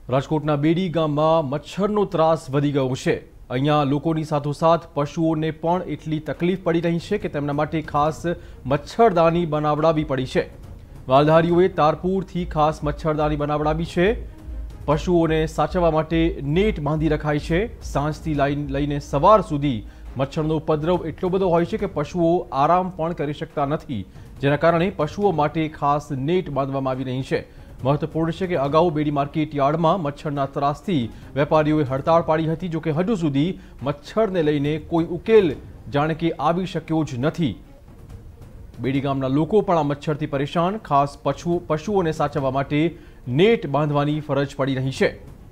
રાજકોટના બેડી ગામમાં મચ્છરનો ત્રાસ વધી ગયો છે। અહીંયા લોકોની સાથોસાથ પશુઓને પણ એટલી તકલીફ પડી રહી છે કે તેમના માટે ખાસ મચ્છરદાની બનાવડાવી પડી છે। માલધારીઓએ તારપુરથી ખાસ મચ્છરદાની બનાવડાવી છે। પશુઓને સાચવવા માટે નેટ બાંધી રખાઈ છે। સાંજથી લઈને સવાર સુધી મચ્છરનો ઉપદ્રવ એટલો બધો હોય છે કે પશુઓ આરામ પણ કરી શકતા નથી, જેના કારણે પશુઓ માટે ખાસ નેટ બાંધવામાં આવી રહી છે। महत्वपूर्ण है कि अगाऊ बेडी मार्केट यार्ड में मच्छरना त्रासथी वेपारीओए हड़ताल पाड़ी हती, जो कि हजू सुधी मच्छर ने लईने कोई उकेल जाने के आवी शक्यो ज नथी। बेडी गामना लोको पण आ मच्छरथी परेशान, खास पशुओने साचववा माटे नेट बांधवानी फरज पड़ी रही है।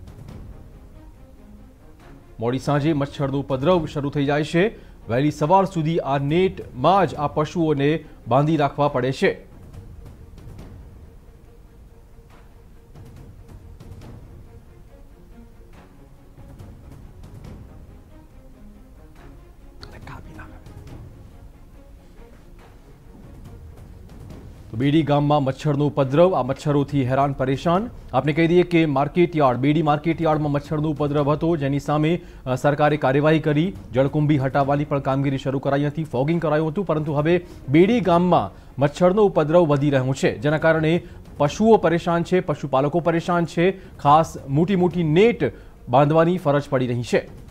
मोडी सांजे मच्छरनो उपद्रव शरू थई जाय छे। वहेली सवार सुधी आ नेट मां ज आ पशुओने बांधी राखवा पड़े छे। तो बेडी गाम में मच्छरनो उपद्रव, आ मच्छरोथी हैरान परेशान। आपने कही दीए कि market yard Bedi market yard में मच्छरनो उपद्रव हतो, जेनी सामे सरकारे कार्यवाही करी, जळकुंभी हटाववानी पण कामगीरी शरू कराई हती, फॉगिंग करायुं हतुं, परंतु हवे बेडी गाम में मच्छरनो उपद्रव वधी रह्यो छे, जेना कारणे पशुओ परेशान छे, पशुपालको परेशान छे। खास मोटी मोटी नेट बांधवानी फरज पड़ी रही है।